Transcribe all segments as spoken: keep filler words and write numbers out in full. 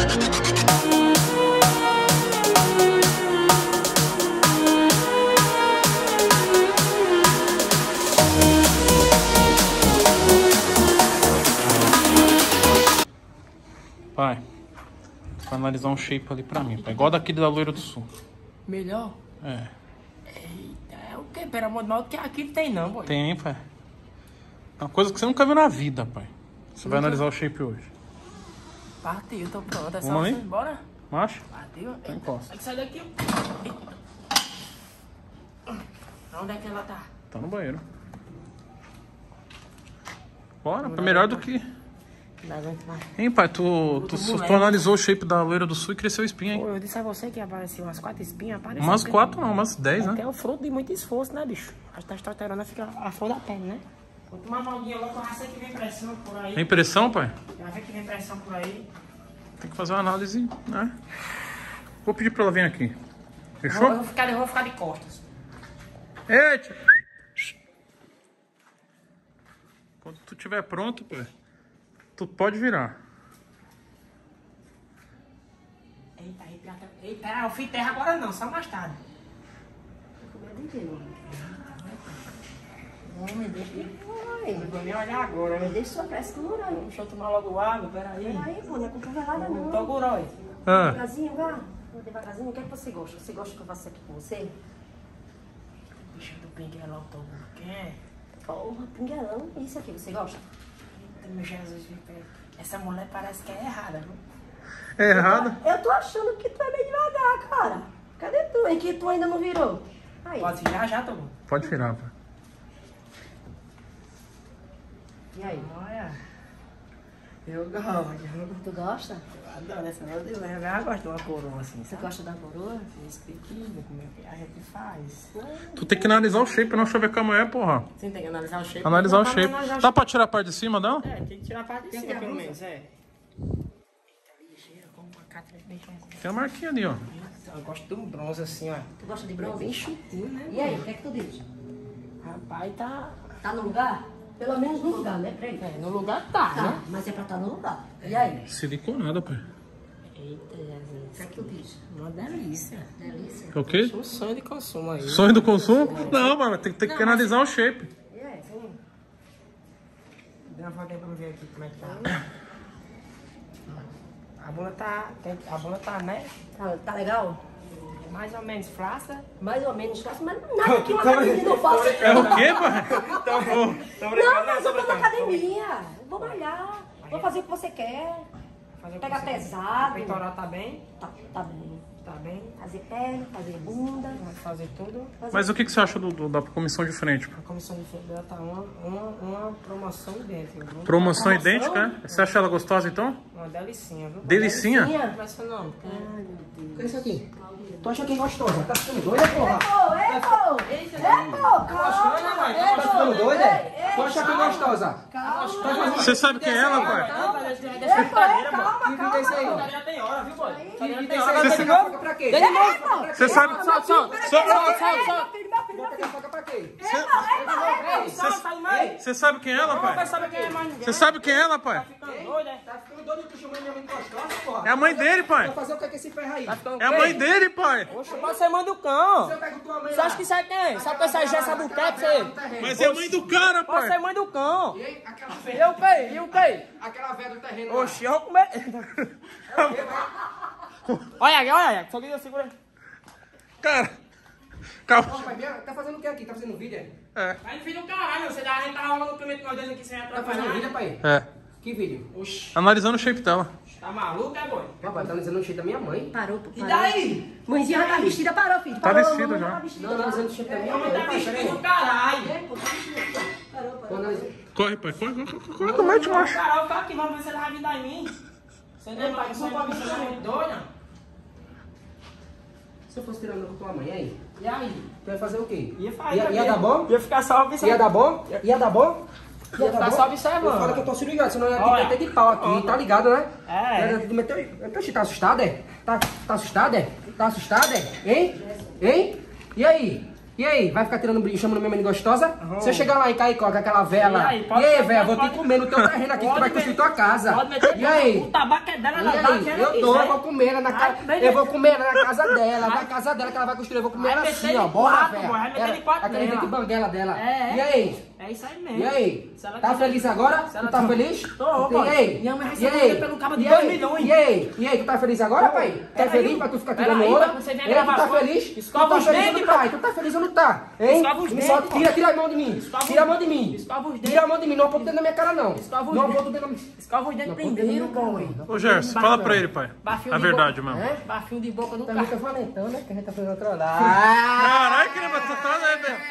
Pai, pra analisar um shape ali pra mim, pai. Igual daquele da Loira do Sul. Melhor? É. Eita, é o que? Pelo amor de Deus, que aqui não tem não, boy. Tem, pai. É uma coisa que você nunca viu na vida, pai. Você vai analisar o shape hoje. Partiu, tô pronto. É só Vamos você ali? ir embora? Macho? Partiu. Então encosta. Tem que sair daqui. Onde é que ela tá? Tá no banheiro. Bora, é melhor do que... Não aguento mais. Hein, pai, tu, tu, tu, tu analisou o shape da Loira do Sul e cresceu espinha, hein? Pô, eu disse a você que apareceu umas quatro espinhas, apareceu. Umas quatro não, umas dez, né? É o fruto de muito esforço, né, bicho? A testosterona fica a flor da pele, né? Vou tomar uma malguinha logo, eu já sei que vem pressão por aí. Tem pressão, pai? Já sei que vem pressão por aí. Tem que fazer uma análise, né? Vou pedir pra ela vir aqui. Eu Fechou? vou, eu vou, ficar, eu vou ficar de costas. Eita! Quando tu estiver pronto, pai, tu pode virar. Eita, eita, eita, pera, eu fui terra agora não, só mais tarde. Tô com medo de quê, mano? Não, me deixa. Ai, Não vou nem olhar agora, me né? deixa sua pressa segura aí. Deixa eu tomar logo água, peraí. Peraí, pô, não é controvelada não. Tô gurói. Ah, Devagarzinho, vá. Vou devagarzinho. O que é que você gosta? Você gosta que eu faça aqui com você? Bicho do pinguelão, tô quer? Porra, pinguelão. Isso aqui, você gosta? Eita, meu Jesus, essa mulher parece que é errada, viu? é errado? Eu tô achando que tu é meio devagar, cara. Cadê tu? É que tu ainda não virou. Aí. Pode virar já, Tom? Pode virar, pai. E aí? Olha, eu gosto. Tu gosta? Eu adoro essa mulher, eu já gosto de uma coroa assim, Você sabe? gosta da coroa? Esse pequeno, como é que a gente faz? Tu tem que analisar o shape, não chover com a mulher, porra. Você tem que analisar o shape. Analisar o Não, shape. analisar o Dá pra tirar a parte de cima, não? É, tem que tirar a parte de cima, pelo menos, é. Eita, ligeira, como uma catra bem fazenda. Tem a marquinha ali, ó. Eu gosto de um bronze assim, ó. Tu gosta de Bem bronze? chutinho, né? E aí, o que é que tu diz? Rapaz, tá... Tá no lugar? Pelo menos no lugar, né? Pra ele. É, no lugar tá, Tá, né? mas é pra estar no lugar. E aí? Siliconada, pai. Eita, O que é Jesus. que tu diz? Uma delícia. Delícia. É o quê? Um sonho de consumo aí. Sonho do consumo? Não, mano, tem, tem que analisar o shape. E aí? Sim. Dá uma voltinha pra eu ver aqui como é que tá. A bunda tá... tem- A bunda tá, né? Tá, tá legal? Mais ou menos flácida. Mais ou menos fácil, mas nada que uma academia não faça. É o quê, pai? Não, mas eu tô na academia. Vou malhar. Vou fazer o que você quer. Fazer o Pega que você quer. pesado. O peitoral tá bem? Tá, tá bem. Tá bem. Fazer perna, fazer bunda. Vamos fazer tudo. Fazer... Mas o que, que você acha do, do- da comissão de frente, pai? A comissão de feira tá uma, uma, uma promoção idêntica, viu? Promoção Promoção? idêntica, é? Você acha ela gostosa, então? Uma delicinha, viu? Delicinha? Como é seu nome? Ai, meu Deus. O que é isso aqui? Tu acha que é gostosa? Tá ficando doida, porra? Ô, ei, pô! Ei, pô! Gostando, né, mãe? Ei, Tá ficando pô! doida? Ei, Tu acha que é gostosa? Calma! Você sabe quem é ela, pai? Calma, Ei, pô, ei, calma, Que vídeo é esse aí? calma! Já tem hora, viu, boy? Que vídeo tem hora? Você Tem sabe- faca pra quê? Ei, pô! Você sabe... Solta, solta, solta. Só- Solta, solta, solta. Filho, meu filho, meu Tem filho. faca pra quê? Ei, Solta, sai, mãe. Você sabe quem é ela, Não vai pai? saber quem é mais ninguém. Você sabe quem é ela, pai? Tá ficando doido, é? Tá ficando doido, tu chamando minha mãe de gostosa, porra? É a mãe dele, pai. Vai fazer o que com esse ferro aí? Tá ficando É a mãe dele, pai. Oxe, pode ser mãe do cão. É Você pega tua mãe Você acha que sabe quem? Sabe que essa Jessa do Teto, você? Mas é a mãe do cara, Pode ser pai. mãe do cão. é E Aquela o quê? E o quê? Aquela velha do terreno lá. Oxi, eu vou comer. Olha aqui, olha aqui. Só que eu seguro aí. Cara, calma. Tá fazendo o que aqui? Tá fazendo vídeo? É. Aí filho do caralho, você dá, a gente tá rolando o primeiro nós dois aqui sem Tá atrapalhar. fazendo vídeo, pai? É. Que vídeo? Oxi, Analisando o shape dela. tá maluco, é, boy? Papai, tá dizendo o cheiro da minha mãe. Parou, E parou. daí? Mãezinha já tá vestida, parou, filho. Tá Parou, vestida mamãe já. tá vestida. Não, não, dizendo o cheiro da minha mãe. Tá Peraí. vestido do caralho. É, pô, tá vestida. Parou, parou. Quando nós... Corre, pai. Corre, corre, corre. Corre, não mete macho. Caralho, tá aqui, vamos ver se ele vai vir dar em mim. Você não vai, você vai vir dar em mim, doida? Se eu fosse tirando com tua mãe, aí? E aí? Tu ia fazer o quê? Ia fazer. Ia, ia dar bom? Ia ficar só observando. Ia dar bom? Ia dar bom? Ia ficar só observando. Fala que eu tô se ligado, senão eu ia te Olha. meter de pau aqui, Olha. tá ligado, né? É. Eu ia te meter... Então, tá assustado, é? Tá, tá assustado, é? Tá assustado, é? Hein? Hein? E aí? E aí, vai ficar tirando brilho, chamando minha mãe de gostosa? Oh. Se eu chegar lá em Caicó com aquela vela... E aí, pode, e aí velho, vou te comer no teu terreno aqui, que tu vai construir tua casa. Pode meter e aí? O tabaco é dela, ela dá, eu dou, eu vou comer ela na casa... Eu vou comer ela na casa dela, na casa dela que ela vai construir, eu vou comer ela assim, ó. Bora, velho. Aquele dente banguela dela. E aí? É isso aí mesmo. E aí? Tá feliz agora? Tu tá feliz? Tô, E aí? Minha mãe E aí? pelo cabo de dois milhões. E aí? E aí, tu tá feliz agora, pai? Tá feliz pra tu ficar tirando ouro? Ei, tu tá feliz? Escova os dentes, pai. Tu tá feliz ou não tá? Hein? Escova os dentes. Tira, tira a mão de mim. Tira a mão de mim. Escova os dentes. Tira a mão de mim. Não aponta o dedo na minha cara, não. Escova os não dentes. aponta o dedo na minha... Escova os dentes primeiro, boy. Ô, Gerson, fala pra ele, pai. A verdade mesmo. É? Bafinho de boca no Tá carro. muito valentão, né? Que a gente tá fazendo trollagem. Caralho, que lembra, tu tá, né, velho?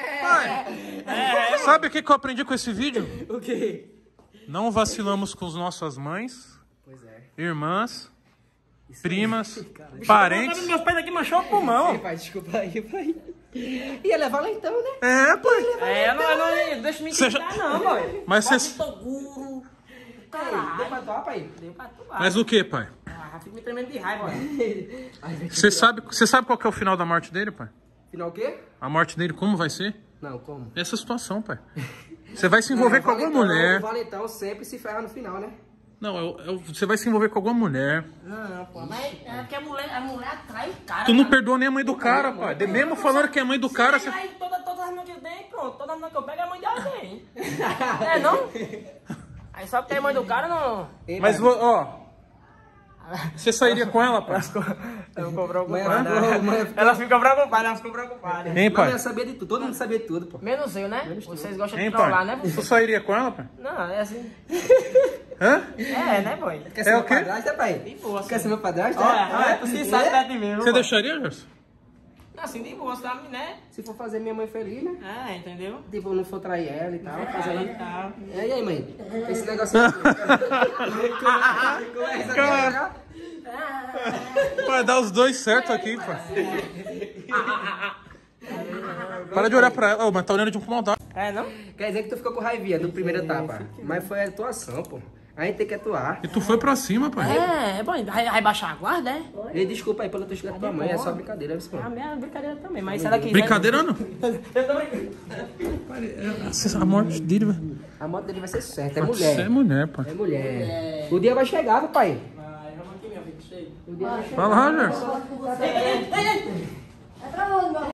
Pai, sabe o que, que eu aprendi com esse vídeo? O quê? Não vacilamos com as nossas mães, Pois é. irmãs, primas, parentes. Meus pés aqui manchou o pulmão. Ei, pai, desculpa aí, pai. E ele é valentão, né? É, pai. É, não, não, deixa me Cê criticar já- não, boy. Mas Pode cê- Toguro. Deu Caralho. pra doar, pai? Deu pra atuar. Mas o que, pai? Ah, fico me tremendo de raiva, boy. Você sabe, você sabe qual que é o final da morte dele, pai? Final o quê? A morte dele como vai ser? Não, como? Essa situação, pai. Você vai se envolver É, com alguma valentão, mulher. O valentão sempre se ferra no final, né? Não, eu- eu- você vai se envolver com alguma mulher. Não, pô, mas é porque a mulher, a mulher atrai o cara. Tu não cara. perdoa nem a mãe do cara, pai. De- Mesmo falando que é a mãe do cara, você... Aí toda, todas as mães que eu tenho, pronto. Toda mulher que eu pego é a mãe de alguém. É, não? Aí só porque é mãe do cara, não... Ei, Mas, pai, ó... Você sairia com ela, pai? Eu ficou preocupada. Mãe, mãe, mãe, Ela ficou preocupada, ela ficou preocupada. Hein, Mas eu pai? sabia de tudo, todo mundo sabia de tudo, pô. Menos eu, né? Vocês gostam de Hein, trollar, né? pai? Tu sairia com ela, pai? Não, é assim. Hã? É, né, boy? Quer É ser o meu quê? padrasto, é, pai? De boa, Quer assim. ser meu padrasto? Olha, é? olha, tu se sabe perto de mim, Você viu, deixaria, Gerson? boy? Assim, de boa, sabe, né? Se for fazer minha mãe feliz, né? É, entendeu? Tipo, não for trair ela e tal, fazer Aí, ela... tá. E aí, mãe? Esse negócio aqui. Começa a jogar. Vai dar os dois certo aqui, pai. Para de olhar pra ela. Ô, mas tá olhando de maldade. É, não? Quer dizer que tu ficou com raivinha no primeiro etapa. Mas foi a atuação, pô. A gente tem que atuar. E tu foi pra cima, pai. É, é bom, vai, vai baixar a guarda, é? E desculpa aí pela tua escolha da tua mãe, é só brincadeira, viu, A pô? minha brincadeira também, mas se ela quiser... Brincadeira não. Eu tô brincando. A morte dele, velho. A moto dele vai ser certa, é mulher. Você é mulher, pai. É mulher. O dia vai chegar, viu, pai? Vai, vamos aqui, meu filho, chega. O dia vai chegar. Fala, Rogers. É pra onde, meu